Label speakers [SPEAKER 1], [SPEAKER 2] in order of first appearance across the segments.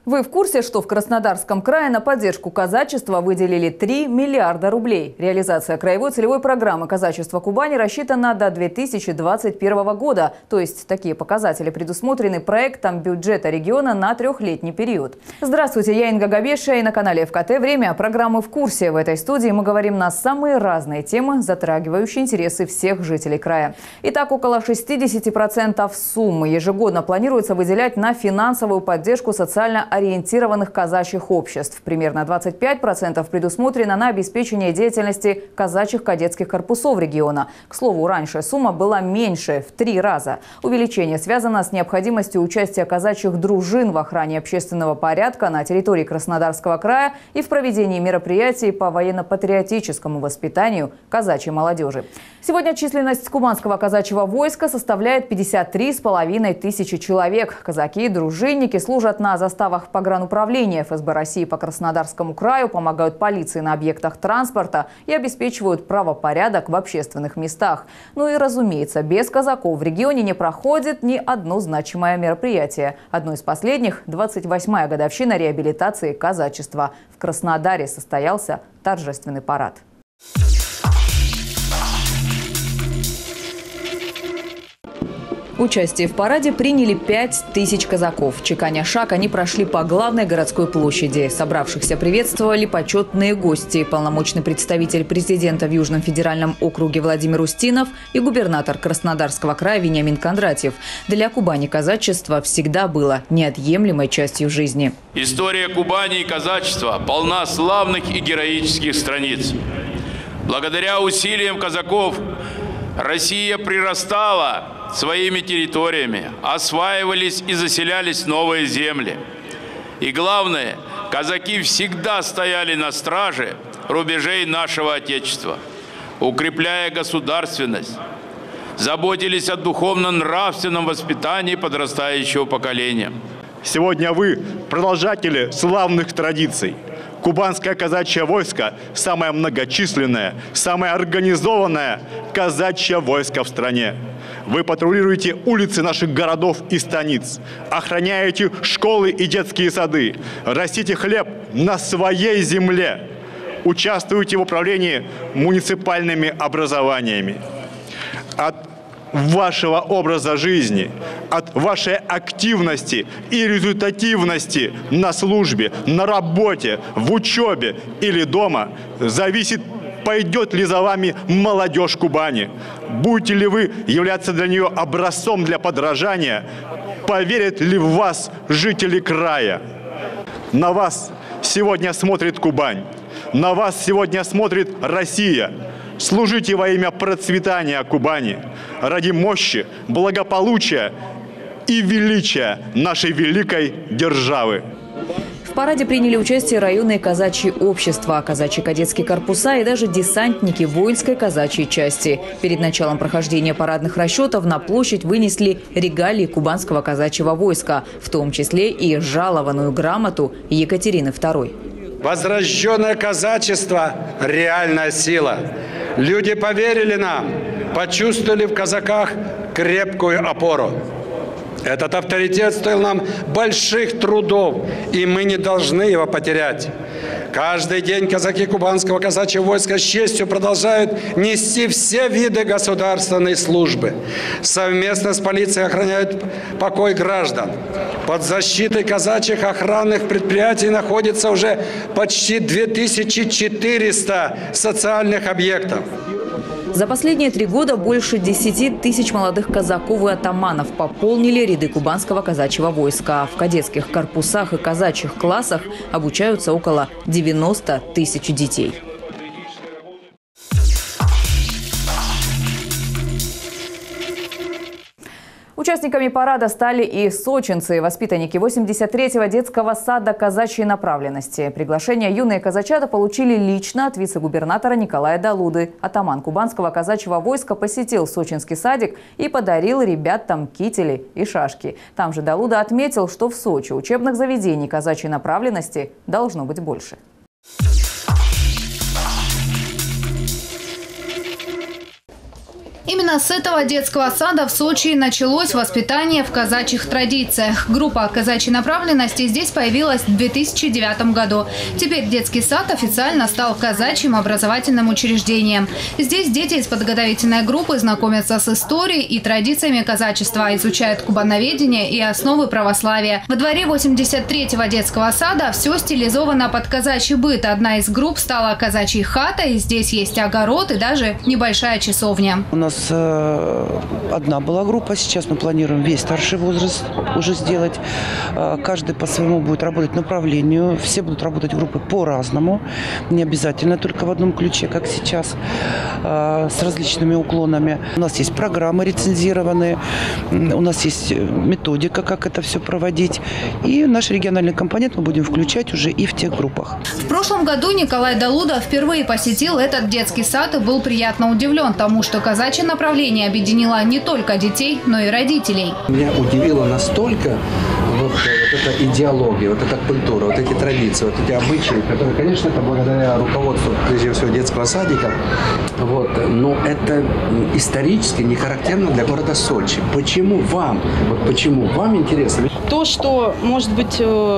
[SPEAKER 1] Вы в курсе, что в Краснодарском крае на поддержку казачества выделили 3 миллиарда рублей? Реализация краевой целевой программы «Казачество Кубани» рассчитана до 2021 года. То есть такие показатели предусмотрены проектом бюджета региона на трехлетний период. Здравствуйте, я Инга Габешия, и на канале ФКТ «Время» программы «В курсе». В этой студии мы говорим на самые разные темы, затрагивающие интересы всех жителей края. Итак, около 60% суммы ежегодно планируется выделять на финансовую поддержку социально ориентированных казачьих обществ. Примерно 25% предусмотрено на обеспечение деятельности казачьих кадетских корпусов региона. К слову, раньше сумма была меньше в 3 раза. Увеличение связано с необходимостью участия казачьих дружин в охране общественного порядка на территории Краснодарского края и в проведении мероприятий по военно-патриотическому воспитанию казачьей молодежи. Сегодня численность кубанского казачьего войска составляет 53,5 тысячи человек. Казаки и дружинники служат на заставах погрануправления ФСБ России по Краснодарскому краю, помогают полиции на объектах транспорта и обеспечивают правопорядок в общественных местах. Ну и, разумеется, без казаков в регионе не проходит ни одно значимое мероприятие. Одно из последних – 28-я годовщина реабилитации казачества. В Краснодаре состоялся торжественный парад. Участие в параде приняли 5000 казаков. Чеканя шаг, они прошли по главной городской площади. Собравшихся приветствовали почетные гости, полномочный представитель президента в Южном федеральном округе Владимир Устинов и губернатор Краснодарского края Вениамин Кондратьев. Для Кубани казачество всегда было неотъемлемой частью жизни.
[SPEAKER 2] История Кубани и казачества полна славных и героических страниц. Благодаря усилиям казаков Россия прирастала своими территориями, осваивались и заселялись новые земли. И главное, казаки всегда стояли на страже рубежей нашего Отечества, укрепляя государственность, заботились о духовно-нравственном воспитании подрастающего поколения.
[SPEAKER 3] Сегодня вы продолжатели славных традиций. Кубанское казачье войско – самое многочисленное, самое организованное казачье войско в стране. Вы патрулируете улицы наших городов и станиц, охраняете школы и детские сады, растите хлеб на своей земле, участвуете в управлении муниципальными образованиями. От вашего образа жизни, от вашей активности и результативности на службе, на работе, в учебе или дома зависит, пойдет ли за вами молодежь Кубани. Будете ли вы являться для нее образцом для подражания? Поверят ли в вас жители края? На вас сегодня смотрит Кубань. На вас сегодня смотрит Россия. Служите во имя процветания Кубани, ради мощи, благополучия и величия нашей великой державы.
[SPEAKER 1] В параде приняли участие районные казачьи общества, казачьи кадетские корпуса и даже десантники воинской казачьей части. Перед началом прохождения парадных расчетов на площадь вынесли регалии кубанского казачьего войска, в том числе и жалованную грамоту Екатерины II.
[SPEAKER 4] Возрожденное казачество – реальная сила. Люди поверили нам, почувствовали в казаках крепкую опору. Этот авторитет стоил нам больших трудов, и мы не должны его потерять. Каждый день казаки кубанского казачьего войска с честью продолжают нести все виды государственной службы. Совместно с полицией охраняют покой граждан. Под защитой казачьих охранных предприятий находится уже почти 2400 социальных объектов.
[SPEAKER 1] За последние 3 года больше 10 тысяч молодых казаков и атаманов пополнили ряды кубанского казачьего войска. В кадетских корпусах и казачьих классах обучаются около 90 тысяч детей. Участниками парада стали и сочинцы, воспитанники 83-го детского сада казачьей направленности. Приглашение юные казачата получили лично от вице-губернатора Николая Далуды. Атаман кубанского казачьего войска посетил сочинский садик и подарил ребятам кители и шашки. Там же Далуда отметил, что в Сочи учебных заведений казачьей направленности должно быть больше.
[SPEAKER 5] Именно с этого детского сада в Сочи началось воспитание в казачьих традициях. Группа казачьей направленности здесь появилась в 2009 году. Теперь детский сад официально стал казачьим образовательным учреждением. Здесь дети из подготовительной группы знакомятся с историей и традициями казачества, изучают кубановедение и основы православия. Во дворе 83-го детского сада все стилизовано под казачий быт. Одна из групп стала казачьей хатой. Здесь есть огород и даже небольшая часовня.
[SPEAKER 6] У нас одна была группа, сейчас мы планируем весь старший возраст уже сделать. Каждый по своему будет работать направлению, все будут работать группы по-разному, не обязательно только в одном ключе, как сейчас, с различными уклонами. У нас есть программы рецензированные, у нас есть методика, как это все проводить, и наш региональный компонент мы будем включать уже и в тех группах.
[SPEAKER 5] В прошлом году Николай Далуда впервые посетил этот детский сад и был приятно удивлен тому, что казачье направление объединило не только детей, но и родителей.
[SPEAKER 7] Меня удивило настолько вот эта идеология, вот эта культура, вот эти традиции, вот эти обычаи, которые, конечно, это благодаря руководству, прежде всего, детского садика, вот, но это исторически не характерно для города Сочи. Почему вам интересно?
[SPEAKER 8] То, что, может быть,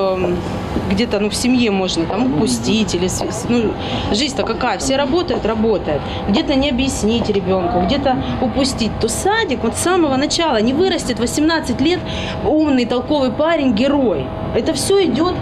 [SPEAKER 8] где-то в семье можно там упустить, или жизнь-то какая, все работают. Где-то не объяснить ребенку, где-то упустить, то садик вот с самого начала не вырастет 18 лет умный, толковый парень, герой. Это все идет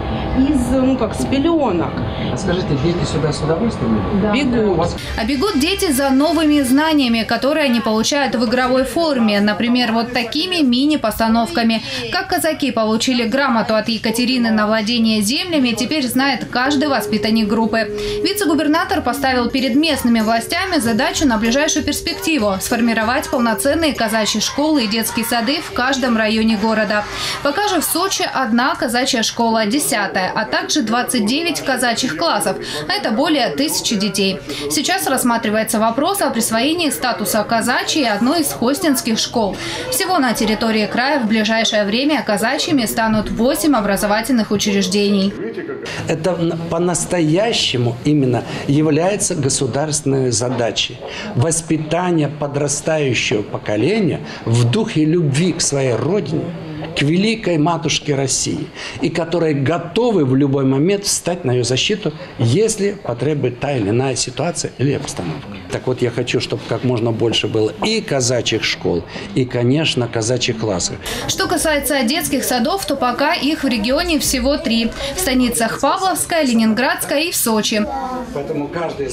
[SPEAKER 8] с пеленок.
[SPEAKER 7] Скажите, дети сюда с удовольствием?
[SPEAKER 8] Да. Бегут.
[SPEAKER 5] А бегут дети за новыми знаниями, которые они получают в игровой форме. Например, вот такими мини-постановками. Как казаки получили грамоту от Екатерины на владение землями, теперь знает каждый воспитанник группы. Вице-губернатор поставил перед местными властями задачу на ближайшую перспективу – сформировать полноценные казачьи школы и детские сады в каждом районе города. Пока же в Сочи одна казачья школа, 10-я, а также 29 казачьих классов, а это более 1000 детей. Сейчас рассматривается вопрос о присвоении статуса казачьей одной из хостинских школ. Всего на территории края в ближайшее время казачьими станут 8 образовательных учреждений.
[SPEAKER 7] Это по-настоящему именно является государственной задачей. Воспитание подрастающего поколения в духе любви к своей родине, к великой матушке России, и которые готовы в любой момент встать на ее защиту, если потребует та или иная ситуация или обстановка. Так вот, я хочу, чтобы как можно больше было и казачьих школ, и, конечно, казачьих классов.
[SPEAKER 5] Что касается детских садов, то пока их в регионе всего 3. В станицах Павловская, Ленинградская и в Сочи.
[SPEAKER 7] Поэтому каждый...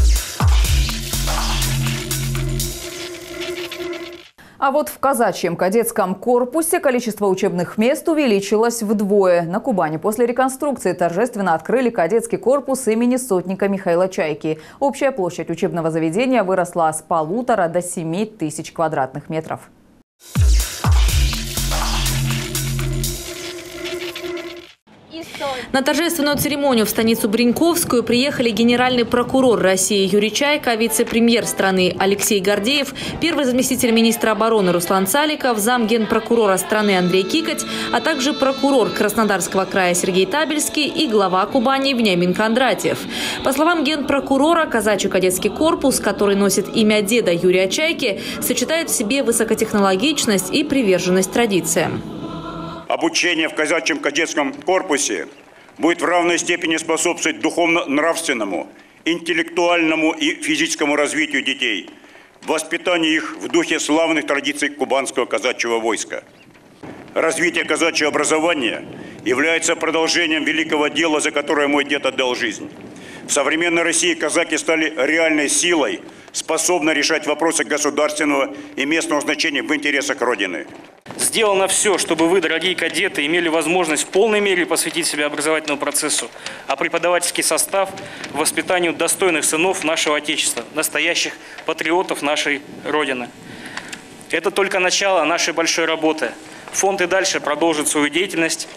[SPEAKER 1] А вот в казачьем кадетском корпусе количество учебных мест увеличилось вдвое. На Кубани после реконструкции торжественно открыли кадетский корпус имени сотника Михаила Чайки. Общая площадь учебного заведения выросла с 1,5 до 7 тысяч квадратных метров.
[SPEAKER 9] На торжественную церемонию в станицу Бриньковскую приехали генеральный прокурор России Юрий Чайка, вице-премьер страны Алексей Гордеев, первый заместитель министра обороны Руслан Цаликов, замгенпрокурора страны Андрей Кикоть, а также прокурор Краснодарского края Сергей Табельский и глава Кубани Вениамин Кондратьев. По словам генпрокурора, казачий кадетский корпус, который носит имя деда Юрия Чайки, сочетает в себе высокотехнологичность и приверженность традициям.
[SPEAKER 10] Обучение в казачьем кадетском корпусе будет в равной степени способствовать духовно-нравственному, интеллектуальному и физическому развитию детей, воспитанию их в духе славных традиций кубанского казачьего войска. Развитие казачьего образования является продолжением великого дела, за которое мой дед отдал жизнь. В современной России казаки стали реальной силой, способной решать вопросы государственного и местного значения в интересах Родины.
[SPEAKER 11] Сделано все, чтобы вы, дорогие кадеты, имели возможность в полной мере посвятить себя образовательному процессу, а преподавательский состав – воспитанию достойных сынов нашего Отечества, настоящих патриотов нашей Родины. Это только начало нашей большой работы. Фонд и дальше продолжит свою деятельность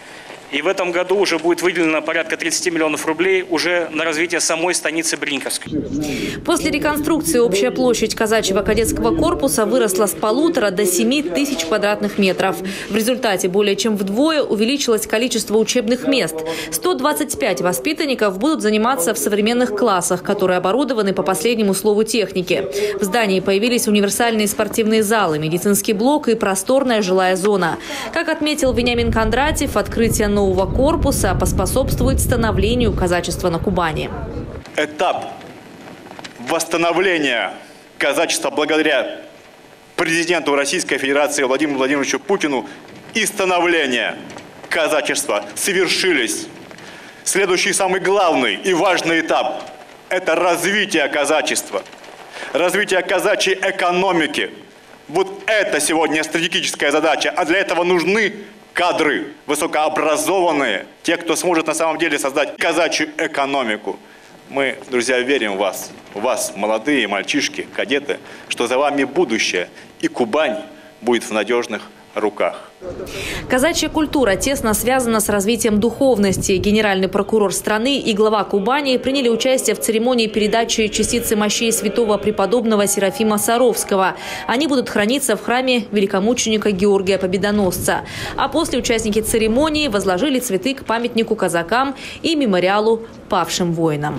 [SPEAKER 11] И в этом году уже будет выделено порядка 30 миллионов рублей уже на развитие самой станицы Бринковской.
[SPEAKER 9] После реконструкции общая площадь казачьего кадетского корпуса выросла с 1,5 до 7 тысяч квадратных метров. В результате более чем вдвое увеличилось количество учебных мест. 125 воспитанников будут заниматься в современных классах, которые оборудованы по последнему слову техники. В здании появились универсальные спортивные залы, медицинский блок и просторная жилая зона. Как отметил Вениамин Кондратьев, открытие нового корпуса поспособствует становлению казачества на Кубани.
[SPEAKER 3] Этап восстановления казачества благодаря президенту Российской Федерации Владимиру Владимировичу Путину и становления казачества совершились. Следующий, самый главный и важный этап – это развитие казачества, развитие казачьей экономики. Вот это сегодня стратегическая задача, а для этого нужны кадры, высокообразованные, те, кто сможет на самом деле создать казачью экономику. Мы, друзья, верим в вас, молодые мальчишки, кадеты, что за вами будущее, и Кубань будет в надежных руках.
[SPEAKER 9] Казачья культура тесно связана с развитием духовности. Генеральный прокурор страны и глава Кубани приняли участие в церемонии передачи частицы мощей святого преподобного Серафима Саровского. Они будут храниться в храме великомученика Георгия Победоносца. А после участники церемонии возложили цветы к памятнику казакам и мемориалу павшим воинам.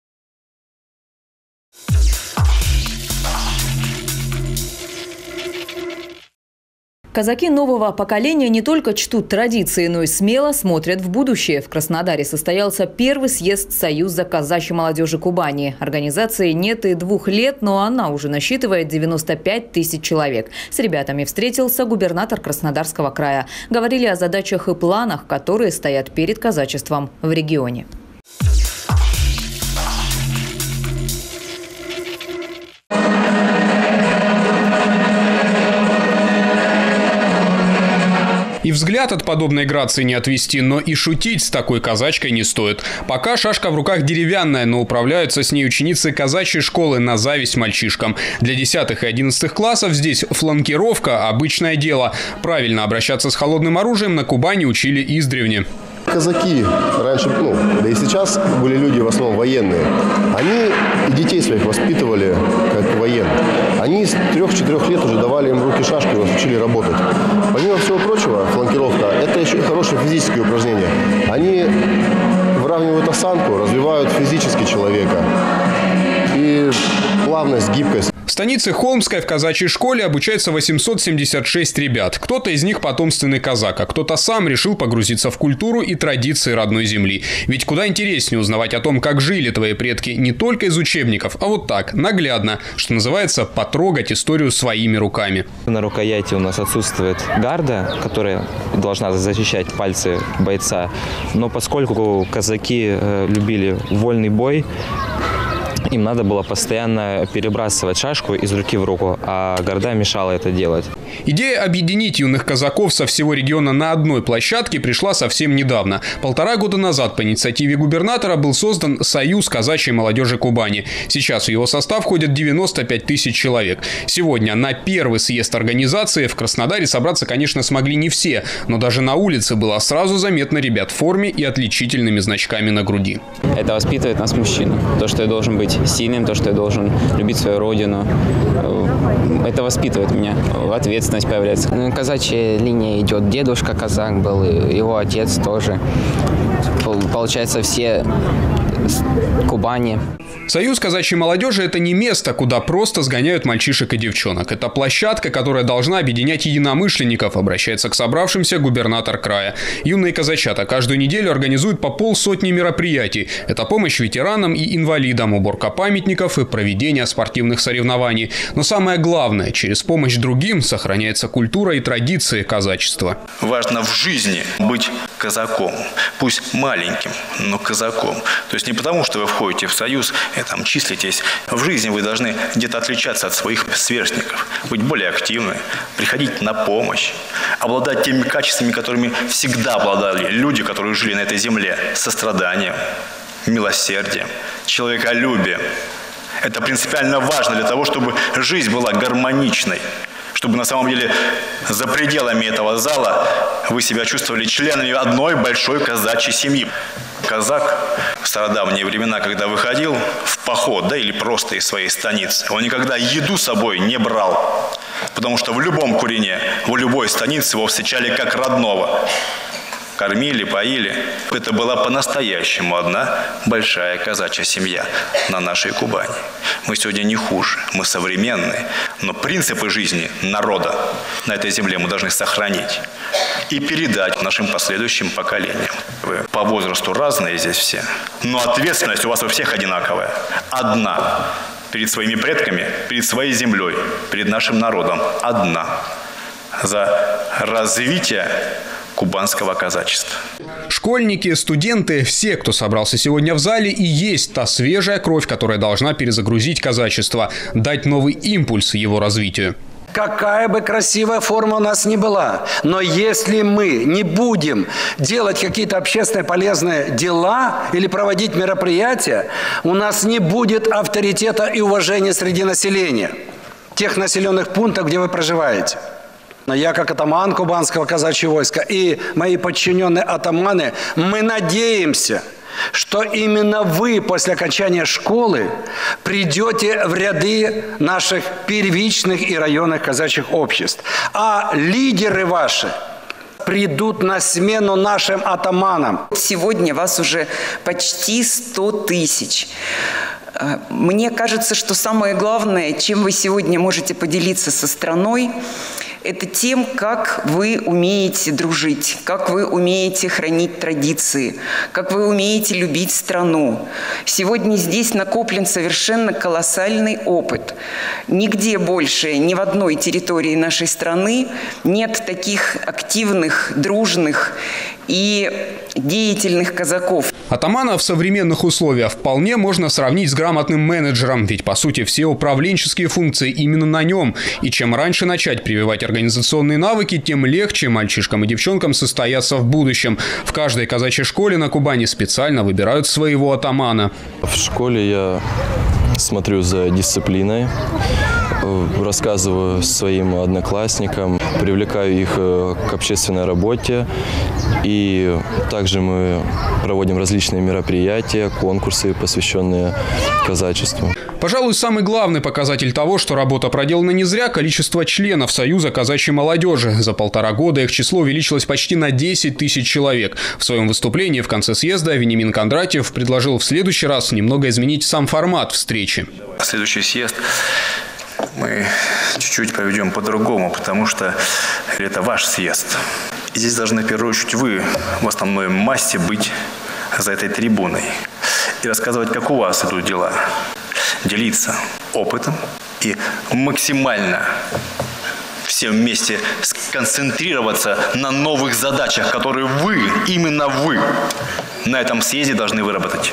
[SPEAKER 1] Казаки нового поколения не только чтут традиции, но и смело смотрят в будущее. В Краснодаре состоялся первый съезд Союза казачьей молодежи Кубани. Организации нет и 2 лет, но она уже насчитывает 95 тысяч человек. С ребятами встретился губернатор Краснодарского края. Говорили о задачах и планах, которые стоят перед казачеством в регионе.
[SPEAKER 12] И взгляд от подобной грации не отвести, но и шутить с такой казачкой не стоит. Пока шашка в руках деревянная, но управляются с ней ученицы казачьей школы на зависть мальчишкам. Для 10 и 11 классов здесь фланкировка – обычное дело. Правильно обращаться с холодным оружием на Кубани учили издревле.
[SPEAKER 13] Казаки раньше, да и сейчас были люди в основном военные. Они и детей своих воспитывали как военных. Они с 3-4 лет уже давали им в руки шашку и нас учили работать. Помимо всего прочего, фланкировка – это еще и хорошее физическое упражнение. Они выравнивают осанку, развивают физически человека. И плавность, гибкость.
[SPEAKER 12] В станице Холмской в казачьей школе обучается 876 ребят. Кто-то из них потомственный казак, а кто-то сам решил погрузиться в культуру и традиции родной земли. Ведь куда интереснее узнавать о том, как жили твои предки не только из учебников, а вот так, наглядно, что называется, потрогать историю своими руками.
[SPEAKER 14] На рукояти у нас отсутствует гарда, которая должна защищать пальцы бойца. Но поскольку казаки любили вольный бой, им надо было постоянно перебрасывать шашку из руки в руку, а гарда мешала это делать.
[SPEAKER 12] Идея объединить юных казаков со всего региона на одной площадке пришла совсем недавно. 1,5 года назад по инициативе губернатора был создан Союз казачьей молодежи Кубани. Сейчас в его состав входят 95 тысяч человек. Сегодня на первый съезд организации в Краснодаре собраться, конечно, смогли не все, но даже на улице было сразу заметно ребят в форме и отличительными значками на груди.
[SPEAKER 14] Это воспитывает нас мужчин. То, что я должен быть сильным, то, что я должен любить свою родину. Это воспитывает меня. Ответственность появляется.
[SPEAKER 15] Казачья линия идет. Дедушка казак был, его отец тоже. Получается, все Кубани.
[SPEAKER 12] Союз казачьей молодежи – это не место, куда просто сгоняют мальчишек и девчонок. Это площадка, которая должна объединять единомышленников, обращается к собравшимся губернатор края. Юные казачата каждую неделю организуют по 50 мероприятий. Это помощь ветеранам и инвалидам, уборка памятников и проведение спортивных соревнований. Но самое главное, через помощь другим сохраняется культура и традиции казачества.
[SPEAKER 16] Важно в жизни быть казаком, пусть маленьким, но казаком. То есть не потому, что вы входите в союз и там числитесь. В жизни вы должны где-то отличаться от своих сверстников, быть более активны, приходить на помощь, обладать теми качествами, которыми всегда обладали люди, которые жили на этой земле: состраданием, милосердием, человеколюбием. Это принципиально важно для того, чтобы жизнь была гармоничной, чтобы на самом деле за пределами этого зала вы себя чувствовали членами одной большой казачьей семьи. Казак в стародавние времена, когда выходил в поход, да или просто из своей станицы, он никогда еду с собой не брал, потому что в любом курине, в любой станице его встречали как родного. Кормили, поили. Это была по-настоящему одна большая казачья семья на нашей Кубани. Мы сегодня не хуже, мы современные, но принципы жизни народа на этой земле мы должны сохранить и передать нашим последующим поколениям. Вы по возрасту разные здесь все, но ответственность у вас у всех одинаковая. Одна. Перед своими предками, перед своей землей, перед нашим народом. Одна. За развитие кубанского казачества.
[SPEAKER 12] Школьники, студенты, все, кто собрался сегодня в зале, и есть та свежая кровь, которая должна перезагрузить казачество, дать новый импульс его развитию.
[SPEAKER 7] Какая бы красивая форма у нас ни была, но если мы не будем делать какие-то общественно полезные дела или проводить мероприятия, у нас не будет авторитета и уважения среди населения, тех населенных пунктов, где вы проживаете. Но я, как атаман Кубанского казачьего войска, и мои подчиненные атаманы, мы надеемся, что именно вы после окончания школы придете в ряды наших первичных и районных казачьих обществ. А лидеры ваши придут на смену нашим атаманам.
[SPEAKER 17] Сегодня вас уже почти 100 тысяч. Мне кажется, что самое главное, чем вы сегодня можете поделиться со страной, это тем, как вы умеете дружить, как вы умеете хранить традиции, как вы умеете любить страну. Сегодня здесь накоплен совершенно колоссальный опыт. Нигде больше, ни в одной территории нашей страны нет таких активных, дружных и деятельных казаков.
[SPEAKER 12] Атамана в современных условиях вполне можно сравнить с грамотным менеджером, ведь по сути все управленческие функции именно на нем. И чем раньше начать прививать организационные навыки, тем легче мальчишкам и девчонкам состояться в будущем. В каждой казачьей школе на Кубани специально выбирают своего атамана.
[SPEAKER 18] В школе я смотрю за дисциплиной, рассказываю своим одноклассникам, привлекаю их к общественной работе. И также мы проводим различные мероприятия, конкурсы, посвященные казачеству.
[SPEAKER 12] Пожалуй, самый главный показатель того, что работа проделана не зря – количество членов Союза казачьей молодежи. За 1,5 года их число увеличилось почти на 10 тысяч человек. В своем выступлении в конце съезда Вениамин Кондратьев предложил в следующий раз немного изменить сам формат встречи.
[SPEAKER 16] Следующий съезд мы чуть-чуть проведем по-другому, потому что это ваш съезд. И здесь должны, в первую очередь, вы в основной массе быть за этой трибуной и рассказывать, как у вас идут дела, делиться опытом и максимально все вместе сконцентрироваться на новых задачах, которые вы, именно вы, на этом съезде должны выработать.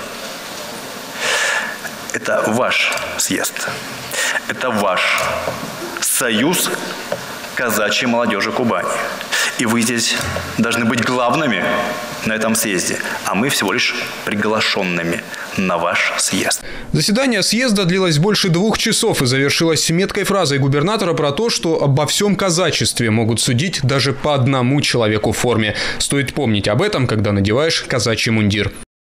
[SPEAKER 16] Это ваш съезд. Это ваш союз казачьей молодежи Кубани. И вы здесь должны быть главными на этом съезде, а мы всего лишь приглашенными на ваш съезд.
[SPEAKER 12] Заседание съезда длилось больше 2 часов и завершилось меткой фразой губернатора про то, что обо всем казачестве могут судить даже по одному человеку в форме. Стоит помнить об этом, когда надеваешь казачий мундир.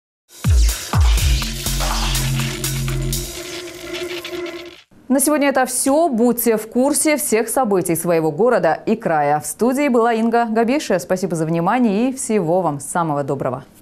[SPEAKER 1] На сегодня это все. Будьте в курсе всех событий своего города и края. В студии была Инга Габишева. Спасибо за внимание и всего вам самого доброго.